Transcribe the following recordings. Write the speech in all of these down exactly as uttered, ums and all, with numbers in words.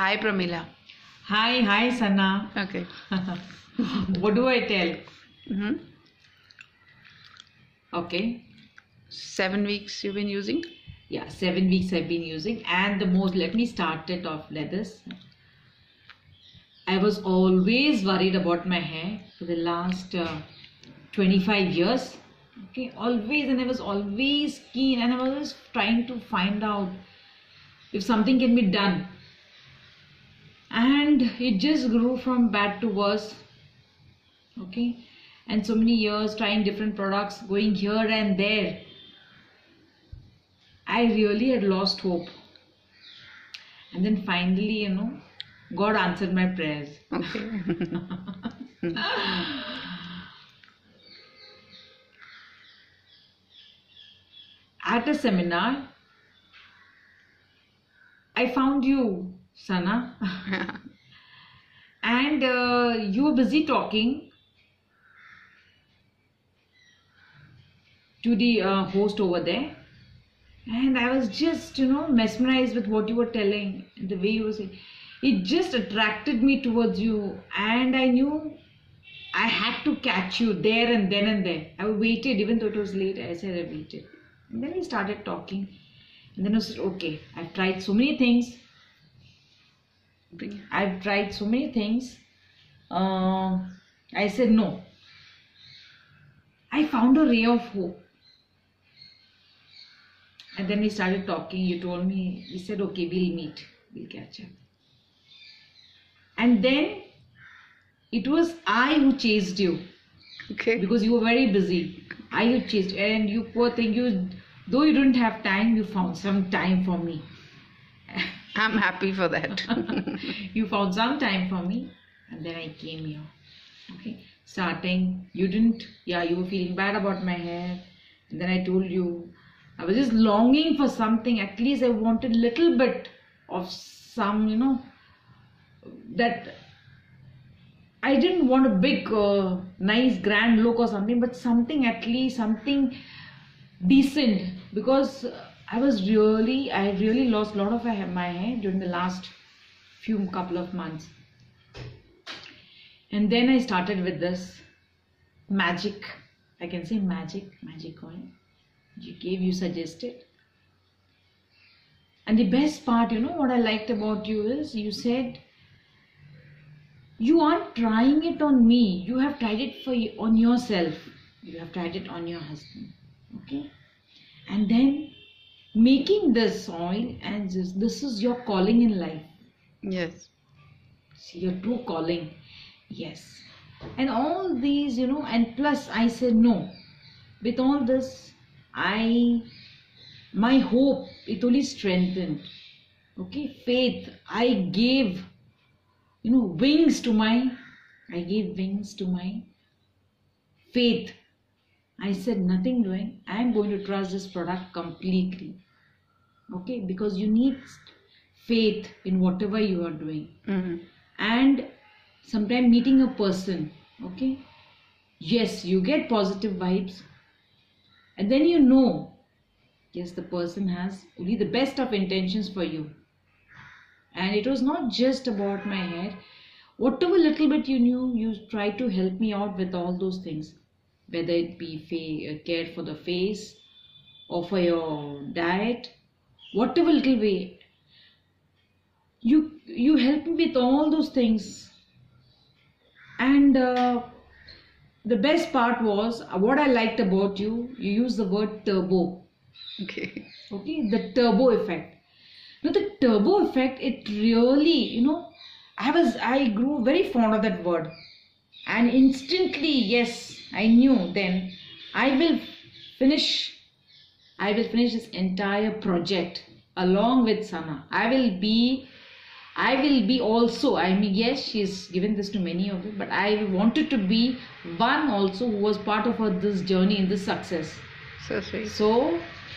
Hi, Pramila. Hi, hi, Sana. Okay. What do I tell? Mm-hmm. Okay. Seven weeks you've been using? Yeah, seven weeks I've been using, and the most, let me start it off like this. I was always worried about my hair for the last uh, twenty-five years. Okay, always, and I was always keen, and I was always trying to find out if something can be done. And it just grew from bad to worse. Okay, and so many years trying different products, going here and there. I really had lost hope. And then finally, you know, God answered my prayers. Okay. At a seminar, I found you, Sana, and uh, you were busy talking to the uh, host over there. And I was just, you know, mesmerized with what you were telling, the way you were saying. It just attracted me towards you, and I knew I had to catch you there and then and there. I waited, even though it was late. I said I waited. And then we started talking. And then I said, okay, I've tried so many things. I've tried so many things. Uh, I said no. I found a ray of hope. And then we started talking. You told me, we said, okay, we'll meet. We'll catch up. And then it was I who chased you. Okay. Because you were very busy. I who chased you. And you poor thing, you, though you didn't have time, you found some time for me. I'm happy for that. You found some time for me. And then I came here. Okay. Starting, you didn't, yeah, you were feeling bad about my hair. And then I told you, I was just longing for something. At least I wanted a little bit of some, you know, that I didn't want a big, uh, nice, grand look or something, but something at least, something decent. Because I was really, I really lost a lot of my hair during the last few couple of months. And then I started with this magic, I can say magic, magic oil. You gave, you suggested. And the best part, you know, what I liked about you is you said, you aren't trying it on me. You have tried it for you, on yourself. You have tried it on your husband. Okay. And then making this oil, and this, this is your calling in life. Yes. See, your true calling. Yes. And all these, you know, and plus I said no. With all this, I, my hope, it only strengthened. Okay. Faith, I gave, you know, wings to my, I gave wings to my faith. I said nothing doing. I am going to trust this product completely. Okay. Because you need faith in whatever you are doing. Mm-hmm. And sometimes meeting a person, okay, yes, you get positive vibes, and then you know, yes, the person has only the best of intentions for you. And it was not just about my hair. Whatever little bit you knew, you tried to help me out with all those things, whether it be fa- care for the face or for your diet, whatever little way. You you helped me with all those things. And uh, the best part was, uh, what I liked about you, you used the word turbo. Okay. Okay, the turbo effect. Now the turbo effect, it really, you know, I was, I grew very fond of that word. And instantly, yes, I knew then, I will finish, I will finish this entire project along with Sana. I will be I will be also, I mean, yes, she's given this to many of you, but I wanted to be one also who was part of her, this journey in this success. So sweet. So,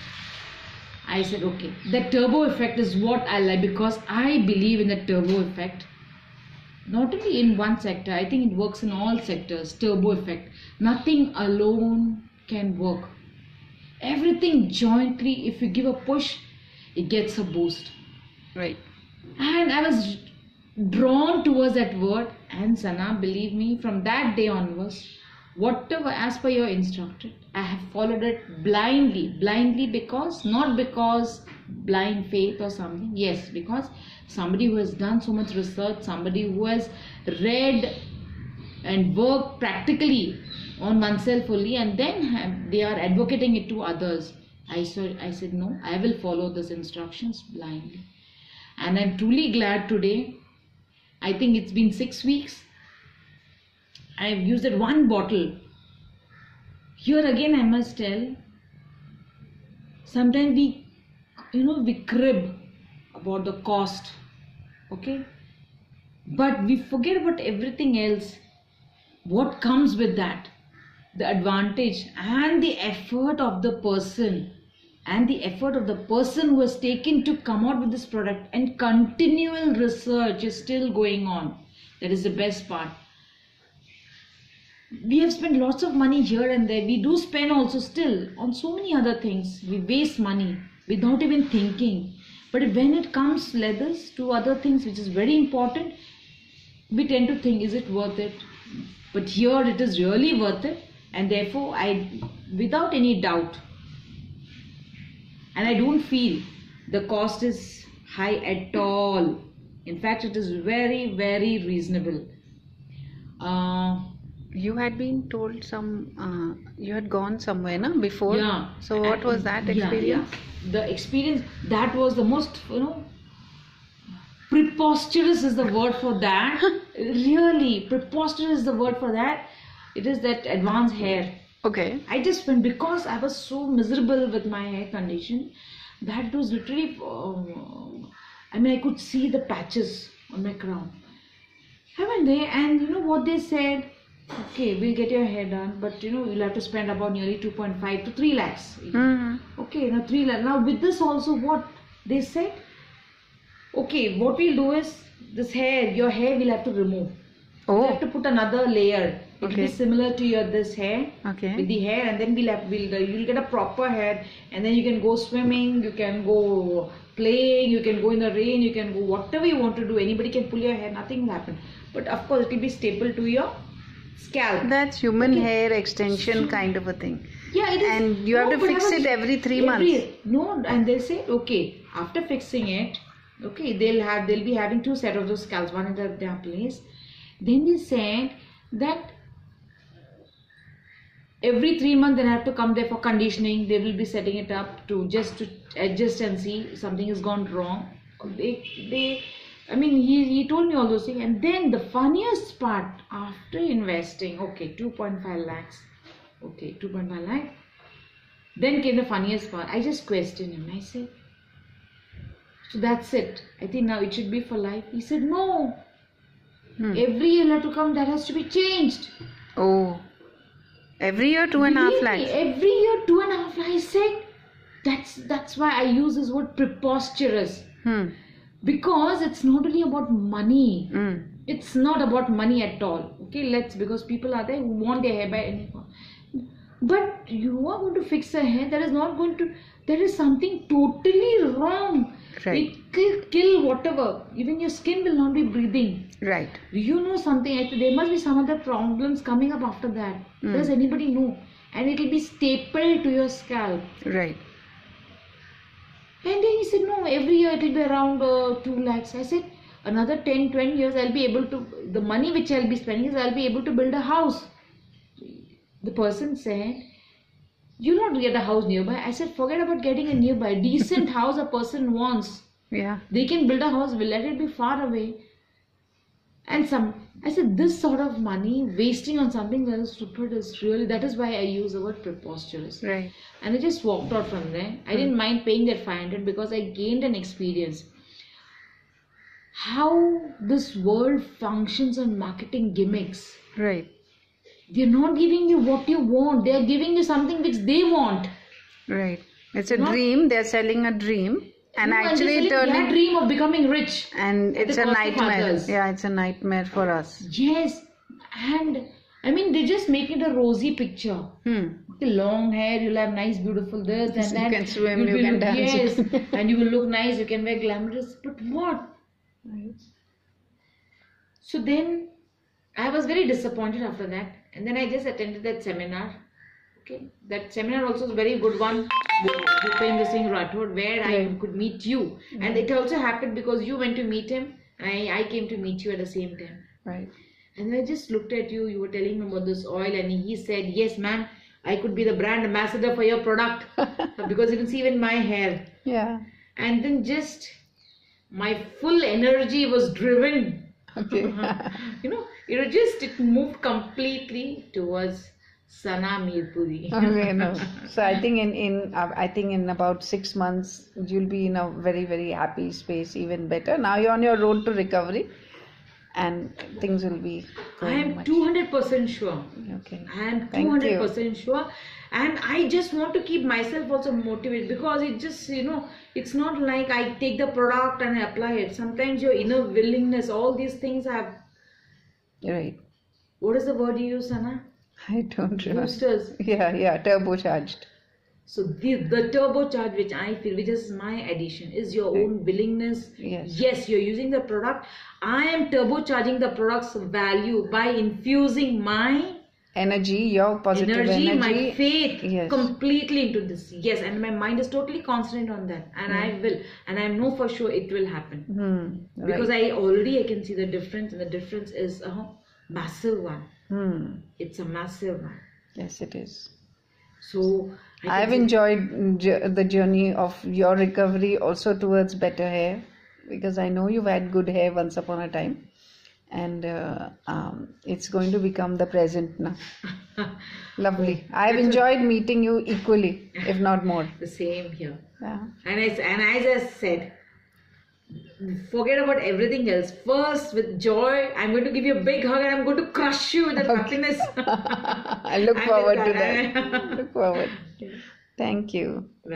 I said, okay, the turbo effect is what I like, because I believe in the turbo effect. Not only in one sector, I think it works in all sectors, turbo effect. Nothing alone can work. Everything jointly, if you give a push, it gets a boost. Right. And I was drawn towards that word. And Sana, believe me, from that day onwards, whatever as per your instructed, I have followed it blindly. Blindly because, not because blind faith or something. Yes, because somebody who has done so much research, somebody who has read and worked practically on oneself only, and then have, they are advocating it to others. I said, I said, no, I will follow those instructions blindly. And I'm truly glad today. I think it's been six weeks. I've used that one bottle. Here again I must tell, sometimes we, you know, we crib about the cost, okay? But we forget about everything else. What comes with that? The advantage and the effort of the person. And the effort of the person who has taken to come out with this product, and continual research is still going on. That is the best part. We have spent lots of money here and there. We do spend also still on so many other things. We waste money without even thinking. But when it comes leathers to other things which is very important, we tend to think, is it worth it? But here it is really worth it, and therefore I, without any doubt, and I don't feel the cost is high at all. In fact, it is very, very reasonable. Uh, You had been told some, uh, you had gone somewhere, na, before? Yeah. So what was that Yeah, experience? yeah. The experience, that was the most, you know, preposterous is the word for that. Really, preposterous is the word for that. It is that advanced hair. Okay. I just went, because I was so miserable with my hair condition, that it was literally, uh, I mean, I could see the patches on my crown. I went there, and you know what they said? Okay, we'll get your hair done, but you know, you'll have to spend about nearly two point five to three lakhs. Mm-hmm. Okay, now three lakhs. Now with this also, what they said? Okay, what we'll do is, this hair, your hair we'll have to remove. Oh. We'll have to put another layer. It will Okay. be similar to your this hair. Okay. With the hair, and then we'll have, we'll, you'll get a proper hair, and then you can go swimming, you can go playing, you can go in the rain, you can go whatever you want to do. Anybody can pull your hair, nothing will happen. But of course, it will be stapled to your scalp. That's human Okay. hair extension So- kind of a thing. Yeah, it is. And you have to but fix I was- it every three every- months. No, and they say, okay, after fixing it, okay, they'll have, they'll be having two set of those scalps, one at their place. Then they said that every three months they have to come there for conditioning. They will be setting it up to just to adjust and see something has gone wrong. They, they, I mean, he, he told me all those things. And then the funniest part, after investing, okay, two point five lakhs, okay, two point five lakhs. Then came the funniest part. I just questioned him. I said, so that's it. I think now it should be for life. He said, no. Hmm. Every year you have to come, that has to be changed. Oh. Every year two and a half Believe me, lakhs. every year two and a half lakhs. I said, that's, that's why I use this word preposterous. Hmm. Because it's not only about money. Mm. It's not about money at all. Okay, let's, because people are there who want their hair by any cost. But you are going to fix a hair, that is not going to, there is something totally wrong. Right. It will kill whatever. Even your skin will not be breathing. Right. Do you know something? I think there must be some other problems coming up after that. Mm. Does anybody know? And it will be stapled to your scalp. Right. And then he said, no, every year it will be around uh, two lakhs. I said, another ten, twenty years I'll be able to, the money which I'll be spending is I'll be able to build a house. The person said, you'll not get a house nearby. I said, forget about getting a nearby. Decent house a person wants. Yeah. They can build a house, will let it be far away. And some, I said, this sort of money wasting on something that is stupid is really, that is why I use the word preposterous. Right. And I just walked out from there. I didn't mind paying that five hundred because I gained an experience. How this world functions on marketing gimmicks. Right. They're not giving you what you want. They're giving you something which they want. Right. It's a Not- dream. They're selling a dream. And No, actually they're selling their turning. dream of becoming rich. And at it's the a cost of nightmare. others. Yeah, it's a nightmare for us. Yes. And I mean, they just make it a rosy picture. Hmm. The long hair, you'll have nice, beautiful this and You that. can swim, You'll you be can look- dance. Yes, and you will look nice. You can wear glamorous. But what? So then I was very disappointed after that, and then I just attended that seminar. Okay, that seminar also is a very good one. Bhupendra Singh Rathod, where I Right. could meet you, and it also happened because you went to meet him, and I, I came to meet you at the same time. Right. And I just looked at you. You were telling me about this oil, and he said, "Yes, ma'am, I could be the brand ambassador for your product because you can see even my hair." Yeah. And then just my full energy was driven. Okay. You know, it was just it moved completely towards Sana Mirpuri. Okay, no. So I think in in uh, I think in about six months you'll be in a very very happy space, even better. Now you're on your road to recovery, and things will be I going am much. two hundred percent sure. Okay. I am Thank two hundred you. percent sure, and I just want to keep myself also motivated, because it just, you know, it's not like I take the product and I apply it. Sometimes your inner willingness, all these things have, Right. what is the word you use, Sana? I don't remember. Boosters. Yeah, yeah, turbocharged. So the the turbocharge which I feel, which is my addition, is your Right. own willingness. Yes. Yes, you're using the product. I am turbocharging the product's value by infusing my Energy, your positive energy, energy. my faith Yes. completely into this. Yes, and my mind is totally concentrated on that, and I will, and I know for sure it will happen, Hmm. because Right. I already I can see the difference, and the difference is a massive one. Hmm. It's a massive one. Yes, it is. So I can I've see- enjoyed j- the journey of your recovery also towards better hair, because I know you've had good hair once upon a time, and uh, um, it's going to become the present now. Lovely. I've enjoyed meeting you equally, if not more. the same here. Yeah. And I and as I said, forget about everything else. First, with joy, I'm going to give you a big hug, and I'm going to crush you with that happiness. I look I'm forward to with that. Look forward. Thank you.